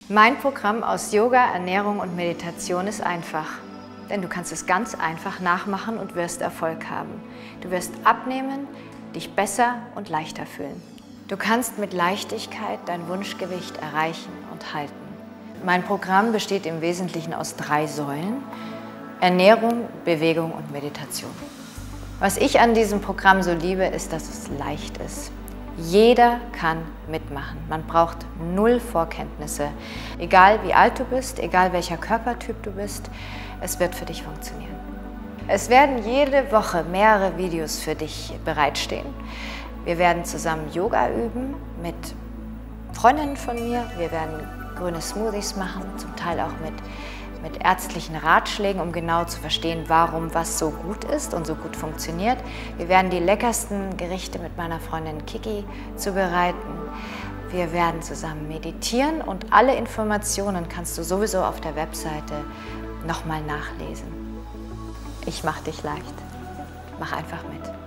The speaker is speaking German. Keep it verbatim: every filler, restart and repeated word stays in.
Mein Programm aus Yoga, Ernährung und Meditation ist einfach. Denn du kannst es ganz einfach nachmachen und wirst Erfolg haben. Du wirst abnehmen, dich besser und leichter fühlen. Du kannst mit Leichtigkeit dein Wunschgewicht erreichen und halten. Mein Programm besteht im Wesentlichen aus drei Säulen: Ernährung, Bewegung und Meditation. Was ich an diesem Programm so liebe, ist, dass es leicht ist. Jeder kann mitmachen. Man braucht null Vorkenntnisse. Egal wie alt du bist, egal welcher Körpertyp du bist, es wird für dich funktionieren. Es werden jede Woche mehrere Videos für dich bereitstehen. Wir werden zusammen Yoga üben mit Freundinnen von mir. Wir werden grüne Smoothies machen, zum Teil auch mit mit ärztlichen Ratschlägen, um genau zu verstehen, warum was so gut ist und so gut funktioniert. Wir werden die leckersten Gerichte mit meiner Freundin Kiki zubereiten. Wir werden zusammen meditieren und alle Informationen kannst du sowieso auf der Webseite nochmal nachlesen. Ich mach dich leicht. Mach einfach mit.